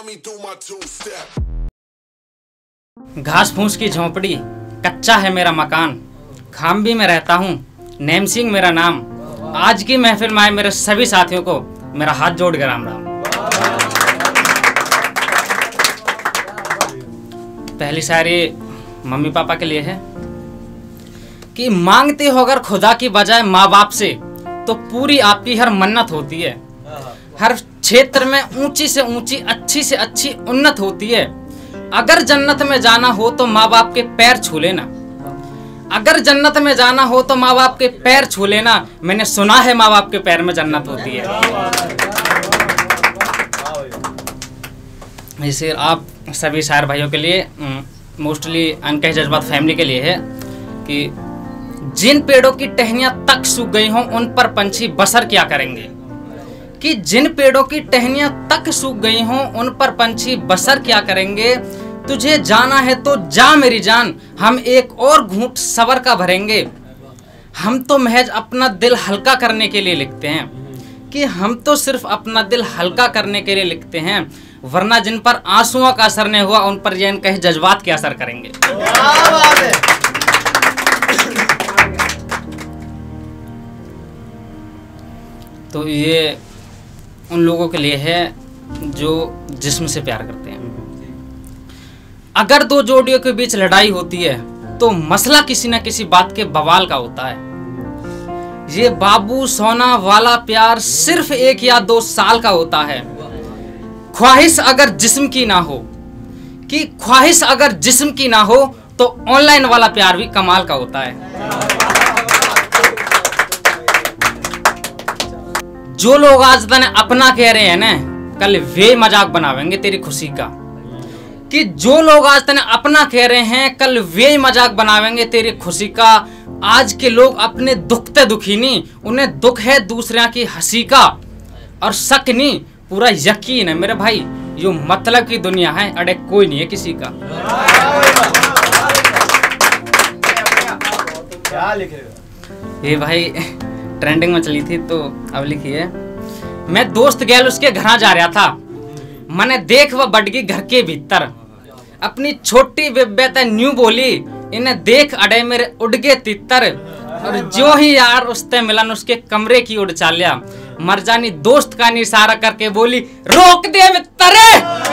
घास फूस की झोंपड़ी, कच्चा है मेरा मकान, खामबी में रहता हूँ, नेम सिंह मेरा नाम। आज की महफिल में आए मेरे सभी साथियों को मेरा हाथ जोड़ कर राम राम। पहली शायरी मम्मी पापा के लिए है कि मांगते हो अगर खुदा की बजाय माँ बाप से तो पूरी आपकी हर मन्नत होती है। हर क्षेत्र में ऊंची से ऊंची, अच्छी से अच्छी उन्नत होती है। अगर जन्नत में जाना हो तो माँ बाप के पैर छू लेना। अगर जन्नत में जाना हो तो माँ बाप के पैर छू लेना। मैंने सुना है माँ बाप के पैर में जन्नत होती है। इसे आप सभी शायर भाइयों के लिए, मोस्टली अनकहे जज्बात फैमिली के लिए है कि जिन पेड़ों की टहनियां तक सूख गई हों उन पर पंछी बसर क्या करेंगे। कि जिन पेड़ों की टहनियां तक सूख गई हों उन पर पंछी बसर क्या करेंगे। तुझे जाना है तो जा मेरी जान, हम एक और घूंट सबर का भरेंगे। हम तो महज अपना दिल हल्का करने के लिए लिखते हैं, कि हम तो सिर्फ अपना दिल हल्का करने के लिए लिखते हैं, वरना जिन पर आंसुओं का असर नहीं हुआ उन पर ये कहे जज्बात क्या असर करेंगे। तो ये उन लोगों के लिए है जो जिस्म से प्यार करते हैं। अगर दो जोड़ियों के बीच लड़ाई होती है तो मसला किसी न किसी बात के बवाल का होता है। ये बाबू सोना वाला प्यार सिर्फ 1 या 2 साल का होता है। ख्वाहिश अगर जिस्म की ना हो, कि ख्वाहिश अगर जिस्म की ना हो तो ऑनलाइन वाला प्यार भी कमाल का होता है। जो लोग आज तने अपना कह रहे हैं ना, कल वे मजाक बनावेंगे तेरी खुशी का। कि जो लोग आज तने अपना कह रहे हैं कल वे मजाक बनावेंगे तेरी खुशी का। आज के लोग अपने दुखते दुखी नहीं, उन्हें दुख है दूसरे की हंसी का। और शक नहीं, पूरा यकीन है मेरे भाई, यो मतलब की दुनिया है, अड़े कोई नहीं है किसी का। ये भाई ट्रेंडिंग में चली थी तो अब लिखी है। मैं दोस्त गैल उसके घर जा रहा था, मैंने देख वह बढ़ गई घर के भीतर। अपनी छोटी बेबे न्यू बोली, इन्हें देख अड़े मेरे उड़ गए तितर। और जो ही यार उससे मिलन उसके कमरे की ओर चालिया, मरजानी दोस्त का इशारा करके बोली रोक दे मित्तरे।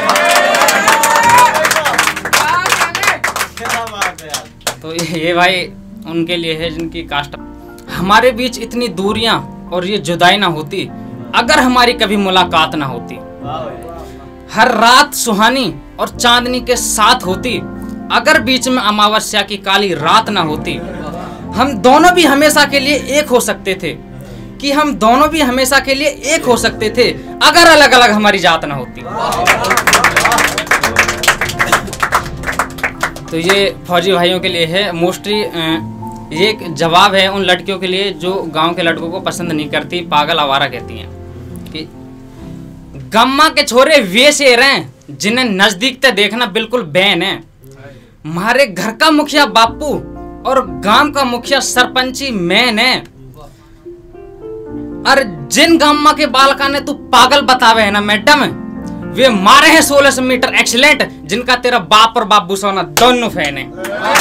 तो ये भाई उनके लिए है जिनकी कास्ट। हमारे बीच इतनी दूरियां और ये जुदाई ना होती अगर हमारी कभी मुलाकात ना होती। हर रात सुहानी और चांदनी के साथ होती अगर बीच में अमावस्या की काली रात ना होती। हम दोनों भी हमेशा के लिए एक हो सकते थे, कि हम दोनों भी हमेशा के लिए एक हो सकते थे अगर अलग अलग हमारी जात ना होती। तो ये फौजी भाइयों के लिए है। मोस्टली ये एक जवाब है उन लड़कियों के लिए जो गांव के लड़कों को पसंद नहीं करती, पागल आवारा कहती हैं। कि गम्मा के छोरे वे शेर हैं जिन्हें नजदीक से देखना बिल्कुल बैन है। हमारे घर का मुखिया बापू और गांव का मुखिया सरपंची मैन है। और जिन गम्मा के बालका ने तू पागल बतावे है ना मैडम, वे मारे हैं 1600 मीटर एक्सीलेंट, जिनका तेरा बाप और बाबू सोना दोनों फैन है।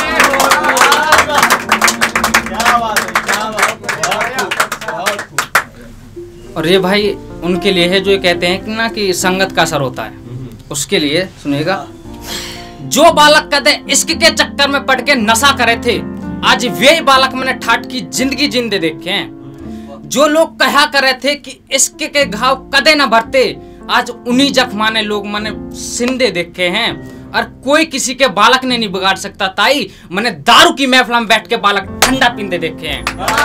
और ये भाई उनके लिए है जो ये कहते हैं कि ना कि संगत का असर होता है। उसके लिए सुनिएगा। जो बालक कदे इश्क के चक्कर में पड़ के नशा करे थे, आज वे बालक मैंने ठाट की जिंदगी जिंदे देखे हैं। जो लोग कहा करे थे कि इश्क के घाव कदे न भरते, आज उन्हीं जख्मा ने लोग मैंने सिंदे देखे हैं। और कोई किसी के बालक ने नहीं बिगाड़ सकता ताई, मैंने दारू की महफिल में बैठ के बालक ठंडा पींदे देखे हैं।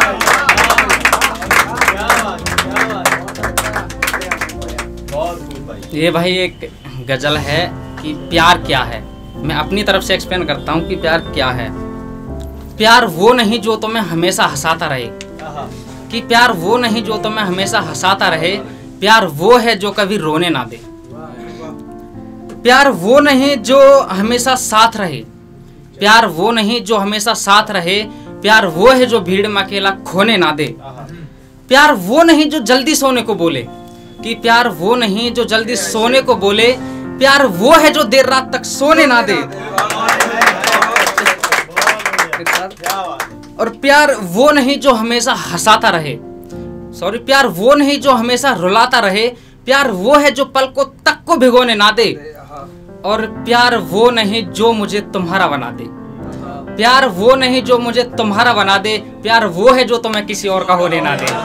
ये भाई एक गजल है कि प्यार क्या है। मैं अपनी तरफ से एक्सप्लेन करता हूँ कि प्यार क्या है। प्यार वो नहीं जो तुम्हें हमेशा हंसाता रहे, कि प्यार वो नहीं जो तुम्हें हमेशा हंसाता रहे, प्यार वो है जो कभी रोने ना दे। प्यार वो नहीं जो हमेशा साथ रहे, प्यार वो नहीं जो हमेशा साथ रहे, प्यार वो है जो भीड़ में अकेला खोने ना दे। प्यार वो नहीं जो जल्दी सोने को बोले, कि प्यार वो नहीं जो जल्दी सोने को बोले, प्यार वो है जो देर रात तक सोने ना दे, और प्यार वो नहीं जो हमेशा हंसाता रहे, सॉरी, प्यार वो नहीं जो हमेशा रुलाता रहे, प्यार वो है जो पल को तक को भिगोने ना दे, और प्यार वो नहीं जो मुझे तुम्हारा बना दे, प्यार वो नहीं जो मुझे तुम्हारा बना दे, प्यार वो है जो तुम्हें किसी और का होने ना दे।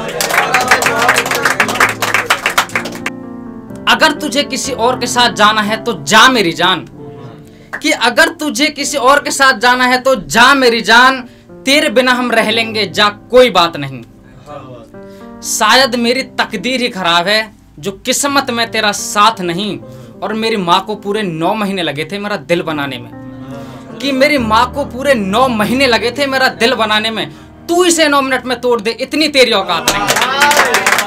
अगर तुझे किसी और के साथ जाना है तो जा मेरी जान, कि अगर तुझे किसी और के साथ जाना है तो जा मेरी जान, तेरे बिना हम रह लेंगे जा कोई बात नहीं। शायद मेरी तकदीर ही खराब है जो किस्मत में तेरा साथ नहीं, और मेरी माँ को पूरे 9 महीने लगे थे मेरा दिल बनाने में, कि मेरी माँ को पूरे 9 महीने लगे थे मेरा दिल बनाने में, तू इसे 9 मिनट में तोड़ दे, इतनी तेरी औकात नहीं।